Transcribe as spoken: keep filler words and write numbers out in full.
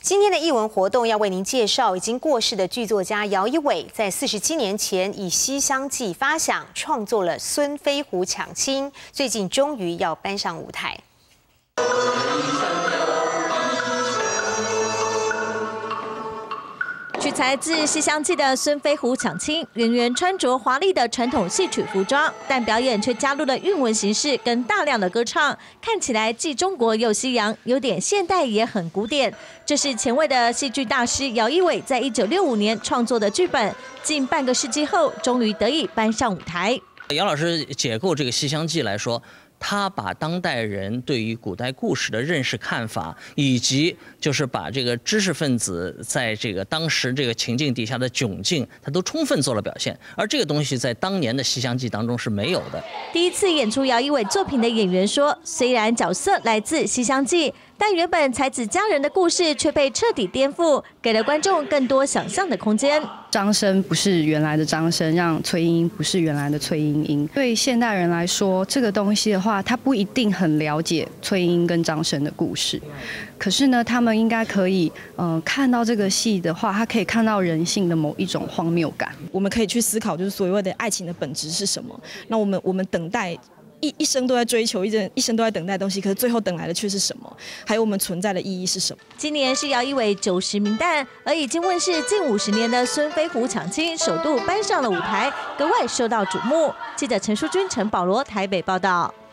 今天的艺文活动要为您介绍已经过世的剧作家姚一伟，在四十七年前以《西厢记》发想创作了《孙飞虎抢亲》，最近终于要搬上舞台。 取材自《西厢记》的孙飞虎抢亲，演员穿着华丽的传统戏曲服装，但表演却加入了韵文形式跟大量的歌唱，看起来既中国又西洋，有点现代也很古典。这是前卫的戏剧大师姚一伟在一九六五年创作的剧本，近半个世纪后，终于得以搬上舞台。 姚老师解构这个《西厢记》来说。 他把当代人对于古代故事的认识看法，以及就是把这个知识分子在这个当时这个情境底下的窘境，他都充分做了表现。而这个东西在当年的《西厢记》当中是没有的。 第一次演出姚一伟作品的演员说，虽然角色来自《西厢记》，但原本才子佳人的故事却被彻底颠覆，给了观众更多想象的空间。 张生不是原来的张生，让崔莺莺不是原来的崔莺莺。对现代人来说，这个东西的话，他不一定很了解崔莺莺跟张生的故事，可是呢，他们应该可以，呃，看到这个戏的话，他可以看到人性的某一种荒谬感。 我们可以去思考，就是所谓的爱情的本质是什么？那我们我们等待。 一一生都在追求，一生一生都在等待的东西，可是最后等来的却是什么？还有我们存在的意义是什么？ 今年是姚一伟九十名旦，而已经问世近五十年的孙飞虎抢亲首度搬上了舞台，格外受到瞩目。记者陈淑君、陈保罗台北报道。